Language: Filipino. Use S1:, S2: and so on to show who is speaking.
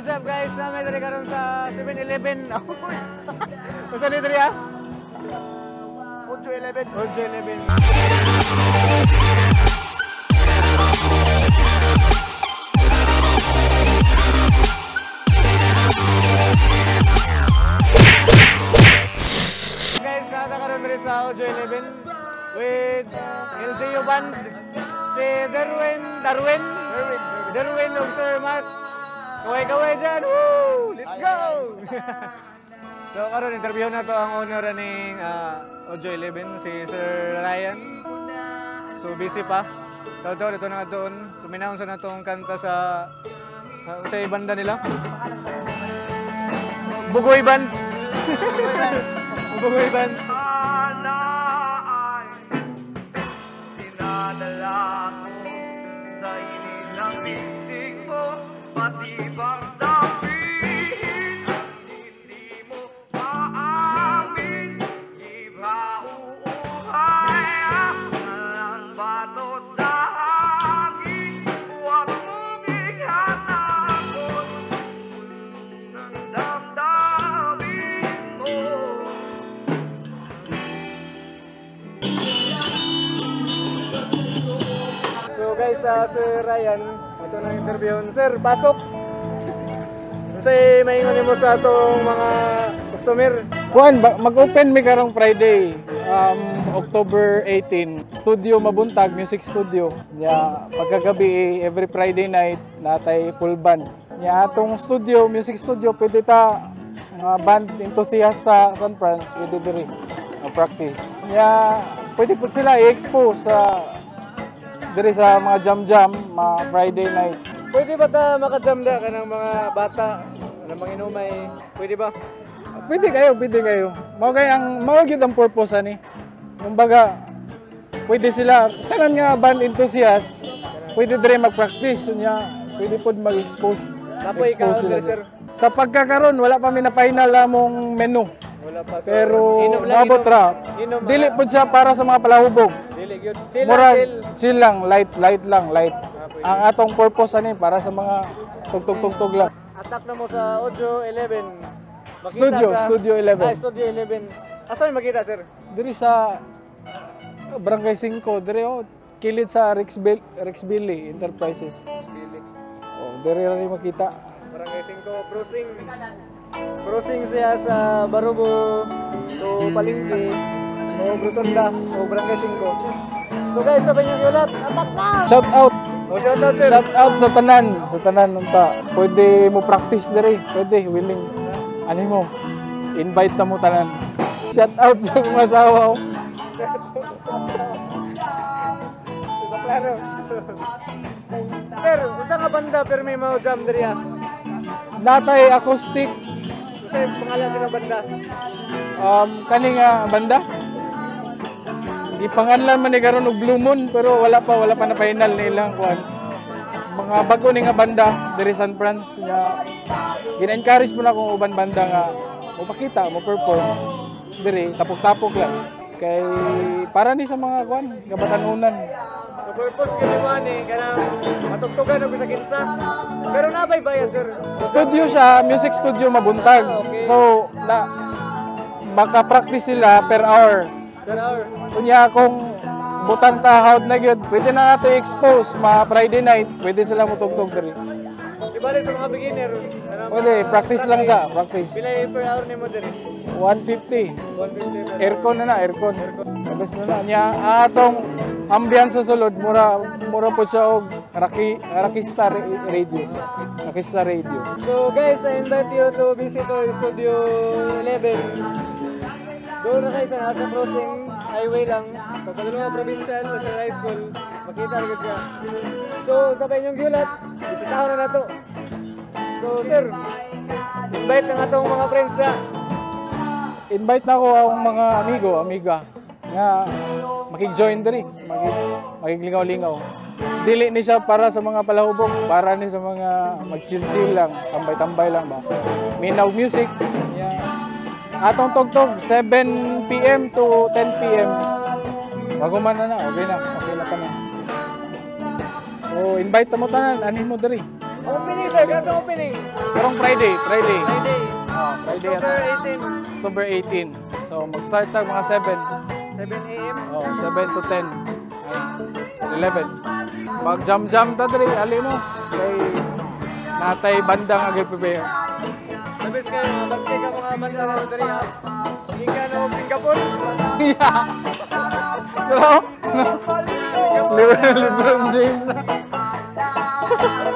S1: what's up guys? May dali karon sa 7-Eleven. Basta ni dali ah? Ojo 11. Ojo 11. Guys, nata karon diri sa Ojo 11 with LJU band si Darwin of Sir Matt. Kaway-kaway dyan! Woo! Let's go! So karon interview na to ang owner ng Ojo 11, si Sir Ryan. So busy pa. Taon-taon, ito na nga doon. Tuminahon sa natong kanta sa banda nila. Bugoy Bands! Bugoy Bands!
S2: Sana ay dinadala ko sa init ng bisig mo, pati bang sabihin hindi mo maamin, iba uuhay ang bato sa hangin, huwag mong ihanapon ng damdamin mo.
S1: So guys, Sir Ryan, ito na interview. Sir, pasok! Kasi may ingani mo sa atong mga customer.
S3: Kuan, mag-open mi karong Friday, October 18. Studio Mabuntag, music studio. Ya, pagkagabi every Friday night natay full band. Ya, atong studio, music studio, pwede ta mga band enthusiast sa San Franz, pwede diri practice. Ya, pwede po sila i-expose sa diri sa mga jam-jam, mga Friday night.
S1: Pwede ba ta makajamda ka ng mga bata, ng mga inumay? Pwede ba?
S3: Pwede kayo. Mao gyud ang purpose ani. Kumbaga, pwede sila tanan nga band enthusiast, pwede dire mag-practice nya, pwede pod mag-expose.
S1: Napoy ka sir.
S3: Sa pagkakaron wala pa mi na final among menu.
S1: Wala pa. So,
S3: pero nabot ra. Dili pod siya para sa mga palahubog.
S1: Dili gyud. Chill
S3: lang, light. Ang atong purpose ani para sa mga tugtog lang.
S1: Attack na mo sa Ojo 11. Makita
S3: Studio 11.
S1: Studio 11. Asa may makita, sir?
S3: Diri sa Barangay 5, diri kilid sa Rexbilly Enterprises. Diri ra ni makita.
S1: Barangay 5 crossing siya sa Barubo to Palengke o Brutonda o Barangay 5. So guys, sabay niyo ulat. Attack na!
S3: Shout out!
S1: Shout out, sir!
S3: Shout out sa tanan nunta. Pwede mo practice diri, pwede willing. Ano mo? Invite na mo tanan. Shout out sa mga asawa.
S1: Klaro. Sir, usa nga banda pero may mga jam diri ah.
S3: Natay acoustic.
S1: Kasi pangalan sila banda.
S3: Kani nga banda? Ipanganlan man ni karon og Blue Moon pero wala pa na final nilang kuan. Mga bago ni nga banda diri San Franz nga gina-encourage mo na kung uban banda nga mo pakita, mo perform diri tapok-tapok lang kay para ni sa mga kuan kabatanunan.
S1: So purpose kini mo ani kanang matugtugan og sa kinsa. Pero nabay bayad, sir.
S3: Studio siya, music studio Mabuntag.
S1: Okay.
S3: So maka-practice sila per hour.
S1: Per hour.
S3: Kunya kung butang tahawd na gyud, pwede na nato i-expose ma Friday night, pwede sila mutugtog diri.
S1: Di bali sa mga beginner.
S3: Pwede, practice lang sa, practice.
S1: Pila per hour nimo diri?
S3: 150.
S1: 150.
S3: Aircon na, aircon. Tapos na nya atong ambiance sa sulod, mura po siya og Rockstar Radio. Rockstar Radio.
S1: So guys, I invite you to visit our Studio 11. Doon na kayo sa nasa crossing highway lang. Sa Kaluluwa Provincial, sa high school, makita rin siya. So, sabay niyong gulat, bisitahan na nato. So, sir, invite na atong mga friends na.
S3: Invite na ko ang mga amiga nga makig-join diri, makiglingaw-lingaw. Dili ni siya para sa mga palahubog, para ni sa mga mag-chill-chill lang, tambay-tambay lang ba. Minaw music. Atong tugtog 7 PM to 10 PM. Bago man na, okay na tanan. So invite mo tanan, anin mo diri.
S1: Ang pinisa kasa opening.
S3: Karong Friday.
S1: Friday.
S3: Oh, Friday
S1: October
S3: at
S1: 18.
S3: October 18. So mag-start tag mga 7.
S1: 7 a.m.
S3: Oh, 7 to 10. Ay, 11. Mag-jam-jam ta diri, ali mo. Kay natay banda nga prepare.
S1: Labis kayo, mabagkay ka mga banda na diri ha. Hindi ka na Singapore.
S3: Pero, LeBron James.